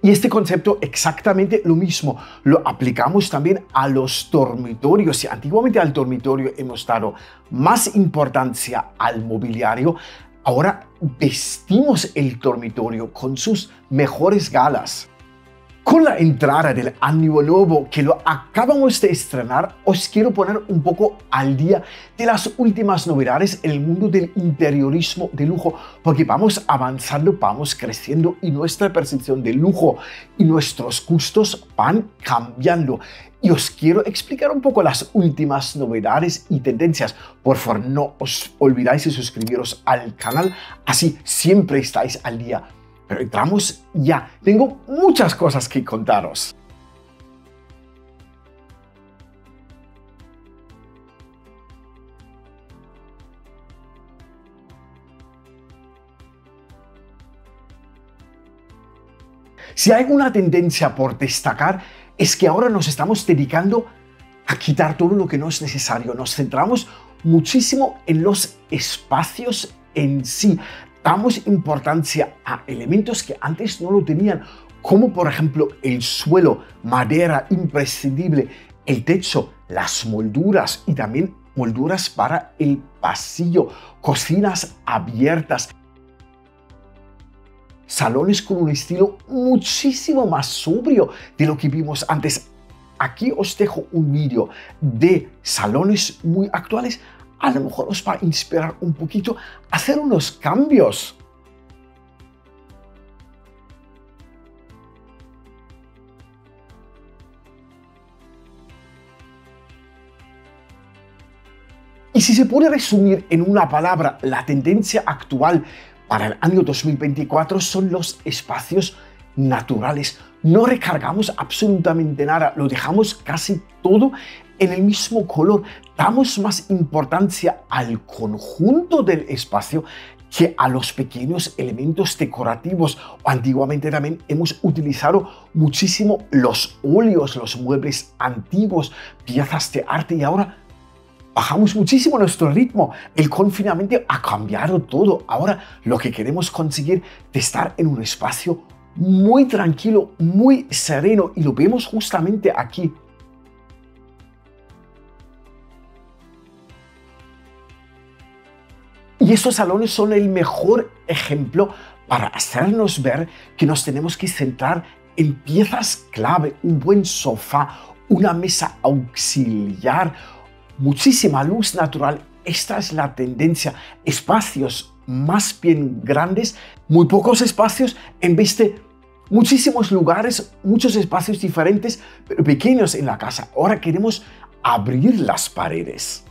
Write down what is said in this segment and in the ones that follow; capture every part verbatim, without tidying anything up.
Y este concepto exactamente lo mismo lo aplicamos también a los dormitorios. Si antiguamente al dormitorio hemos dado más importancia al mobiliario, ahora vestimos el dormitorio con sus mejores galas. Con la entrada del año nuevo que lo acabamos de estrenar, os quiero poner un poco al día de las últimas novedades en el mundo del interiorismo de lujo, porque vamos avanzando, vamos creciendo y nuestra percepción de lujo y nuestros gustos van cambiando. Y os quiero explicar un poco las últimas novedades y tendencias. Por favor, no os olvidáis de suscribiros al canal, así siempre estáis al día. Pero entramos ya. Tengo muchas cosas que contaros. Si hay una tendencia por destacar, es que ahora nos estamos dedicando a quitar todo lo que no es necesario. Nos centramos muchísimo en los espacios en sí. Damos importancia a elementos que antes no lo tenían, como por ejemplo el suelo, madera imprescindible, el techo, las molduras y también molduras para el pasillo, cocinas abiertas, salones con un estilo muchísimo más sobrio de lo que vimos antes. Aquí os dejo un vídeo de salones muy actuales. A lo mejor os va a inspirar un poquito a hacer unos cambios. Y si se puede resumir en una palabra la tendencia actual para el año dos mil veinticuatro, son los espacios naturales. No recargamos absolutamente nada, lo dejamos casi todo en el mismo color. Damos más importancia al conjunto del espacio que a los pequeños elementos decorativos. Antiguamente también hemos utilizado muchísimo los óleos, los muebles antiguos, piezas de arte, y ahora bajamos muchísimo nuestro ritmo. El confinamiento ha cambiado todo. Ahora lo que queremos conseguir es estar en un espacio muy tranquilo, muy sereno, y lo vemos justamente aquí. Y estos salones son el mejor ejemplo para hacernos ver que nos tenemos que centrar en piezas clave: un buen sofá, una mesa auxiliar, muchísima luz natural. Esta es la tendencia. Espacios más bien grandes, muy pocos espacios en vez de muchísimos lugares, muchos espacios diferentes, pero pequeños en la casa. Ahora queremos abrir las paredes.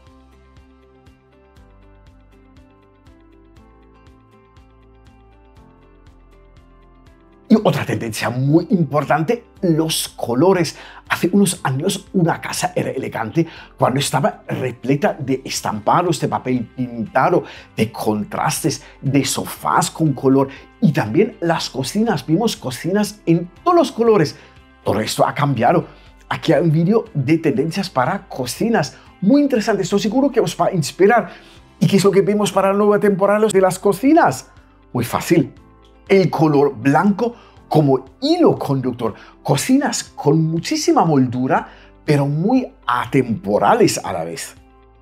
Y otra tendencia muy importante, los colores. Hace unos años una casa era elegante cuando estaba repleta de estampados, de papel pintado, de contrastes, de sofás con color, y también las cocinas. Vimos cocinas en todos los colores. Todo esto ha cambiado. Aquí hay un vídeo de tendencias para cocinas muy interesante. Estoy seguro que os va a inspirar. ¿Y qué es lo que vemos para la nueva temporada de las cocinas? Muy fácil. El color blanco como hilo conductor. Cocinas con muchísima moldura, pero muy atemporales a la vez.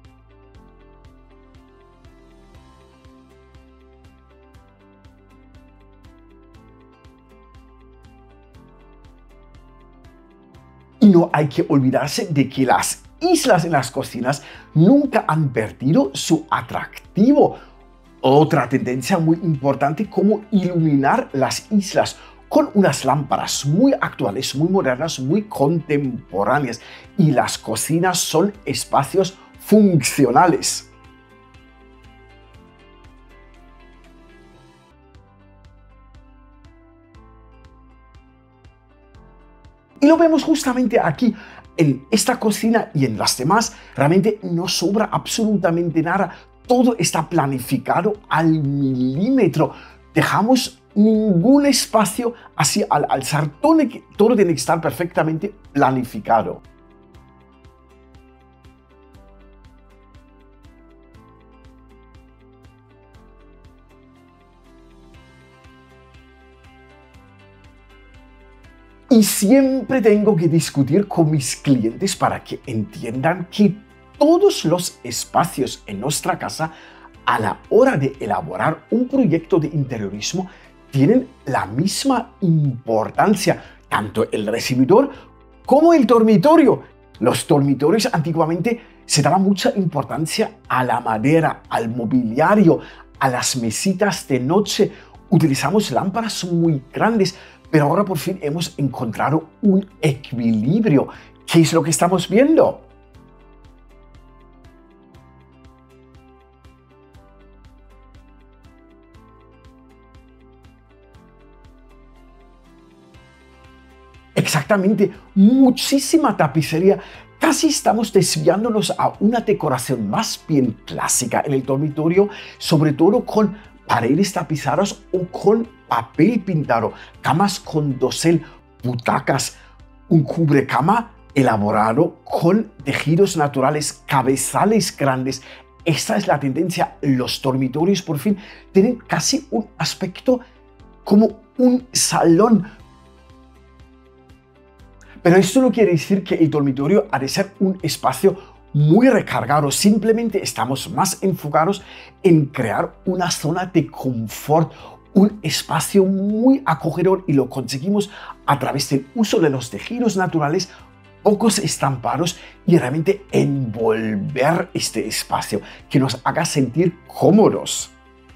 Y no hay que olvidarse de que las islas en las cocinas nunca han perdido su atractivo. Otra tendencia muy importante, como iluminar las islas con unas lámparas muy actuales, muy modernas, muy contemporáneas. Y las cocinas son espacios funcionales. Y lo vemos justamente aquí, en esta cocina y en las demás. Realmente no sobra absolutamente nada. Todo está planificado al milímetro. Dejamos ningún espacio así al alzar. Todo, todo tiene que estar perfectamente planificado. Y siempre tengo que discutir con mis clientes para que entiendan que todos los espacios en nuestra casa, a la hora de elaborar un proyecto de interiorismo, tienen la misma importancia, tanto el recibidor como el dormitorio. Los dormitorios antiguamente se daba mucha importancia a la madera, al mobiliario, a las mesitas de noche. Utilizamos lámparas muy grandes, pero ahora por fin hemos encontrado un equilibrio. ¿Qué es lo que estamos viendo? Exactamente, muchísima tapicería. Casi estamos desviándonos a una decoración más bien clásica en el dormitorio, sobre todo con paredes tapizadas o con papel pintado, camas con dosel, butacas, un cubrecama elaborado con tejidos naturales, cabezales grandes. Esta es la tendencia. Los dormitorios por fin tienen casi un aspecto como un salón. Pero esto no quiere decir que el dormitorio ha de ser un espacio muy recargado. Simplemente estamos más enfocados en crear una zona de confort, un espacio muy acogedor, y lo conseguimos a través del uso de los tejidos naturales, pocos estampados, y realmente envolver este espacio que nos haga sentir cómodos.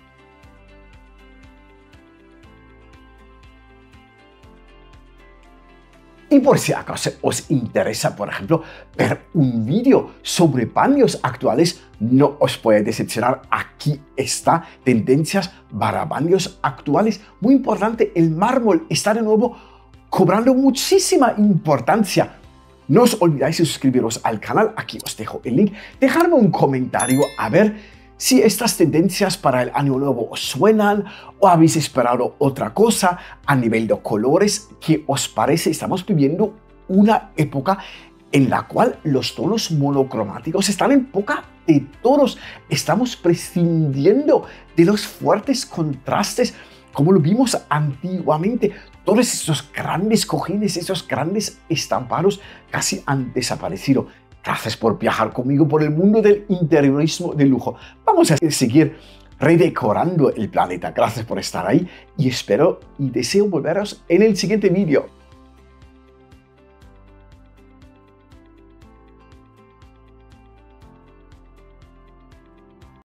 Y por si acaso os interesa, por ejemplo, ver un vídeo sobre baños actuales, no os puede decepcionar. Aquí está, tendencias para baños actuales. Muy importante, el mármol está de nuevo cobrando muchísima importancia. No os olvidáis de suscribiros al canal, aquí os dejo el link. Dejadme un comentario a ver si estas tendencias para el año nuevo os suenan o habéis esperado otra cosa. A nivel de colores, ¿qué os parece? Estamos viviendo una época en la cual los tonos monocromáticos están en boca de todos. Estamos prescindiendo de los fuertes contrastes como lo vimos antiguamente. Todos estos grandes cojines, estos grandes estampados casi han desaparecido. Gracias por viajar conmigo por el mundo del interiorismo de lujo. Vamos a seguir redecorando el planeta. Gracias por estar ahí y espero y deseo volveros en el siguiente vídeo.